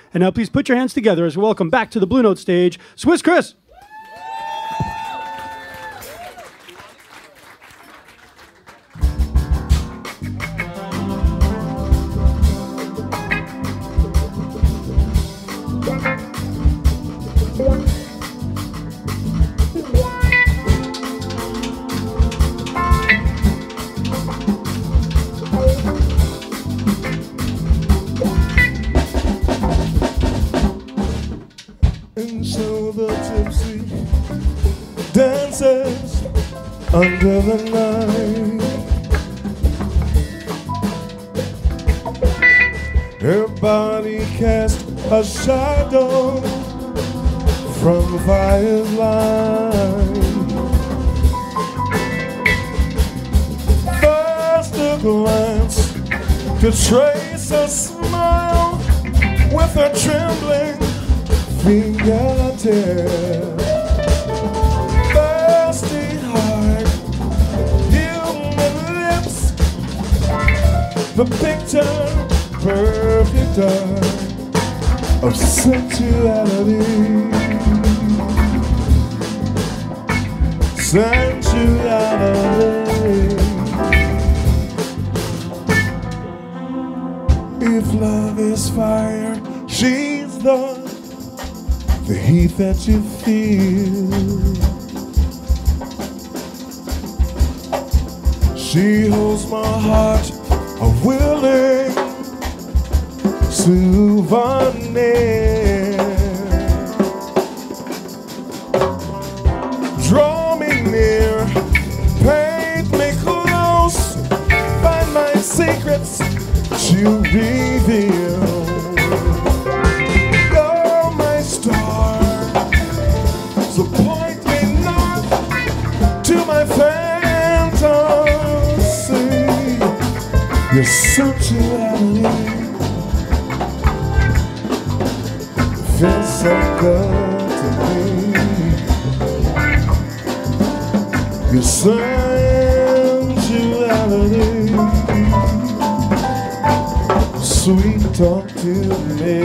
And now please put your hands together as we welcome back to the Blue Note stage, Swiss Chris. And so the gypsy dances under the night. Her body casts a shadow from fire's light. First a glance to trace a smile with a trembling fingertip. Thirsty heart, human lips, the picture perfect art of sensuality. Sensuality. If love is fire, she's the heat that you feel. She holds my heart, a willing souvenir. Draw me near, paint me close, find my secrets to reveal. So point me north to my fantasy. Your sensuality feels so good to me. Your sensuality, sweet talk to me.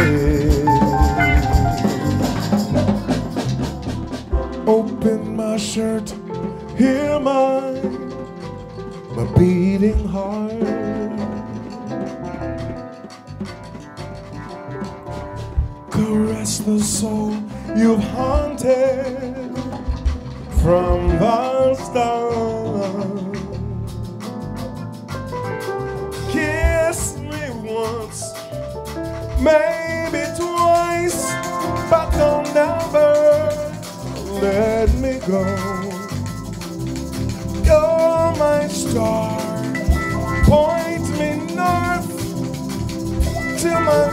Open my shirt, hear my beating heart. Caress the soul you've haunted from the start. Kiss me once, maybe twice, but don't never let me go. You're my star, point me north to my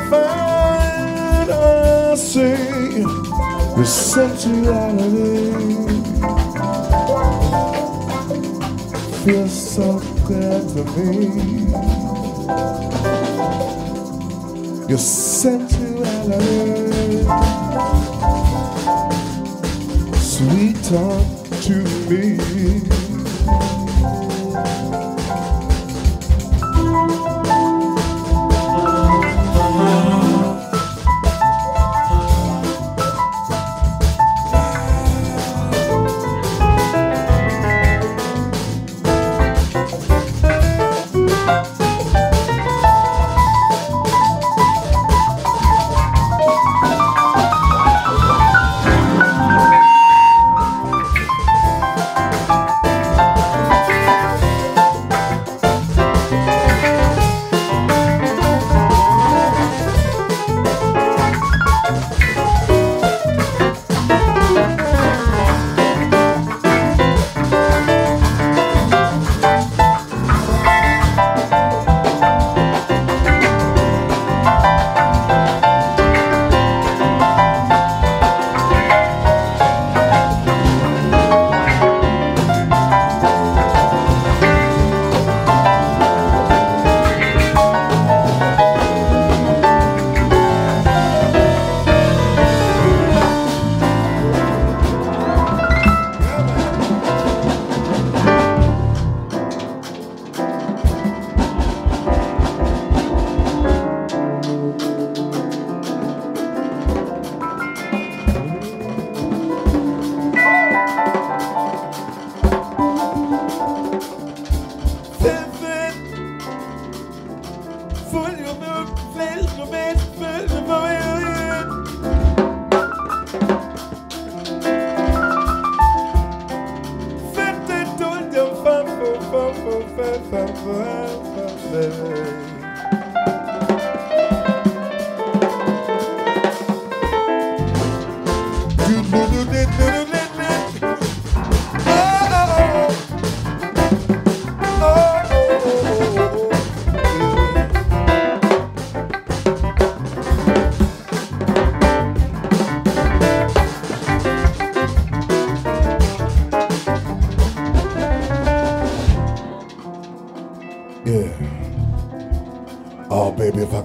fantasy. Your sensuality feels so good to me. Your sensuality, sweet talk to me.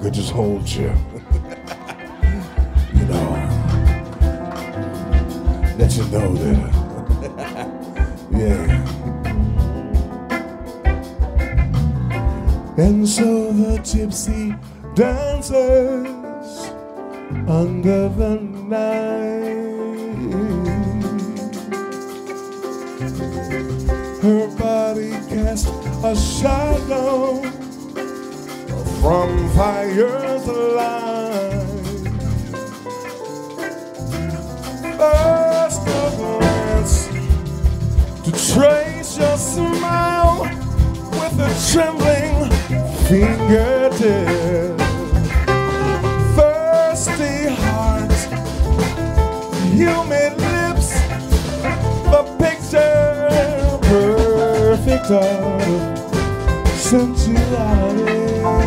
could just hold you. You know, let you know that, yeah. And so the gypsy dances under the night. Her body casts a shadow from fire's light. First a glance to trace your smile with a trembling fingertip. Thirsty heart, humid lips, the picture perfect of sensuality.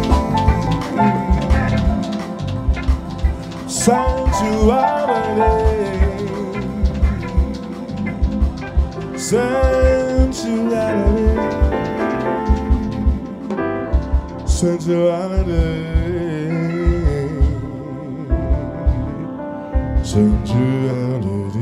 Sensuality, sensuality, sensuality, sensuality.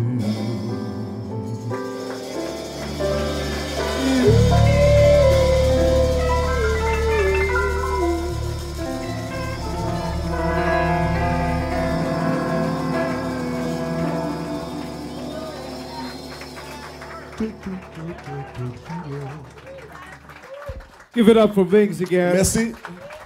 Give it up for Vinx again. Merci.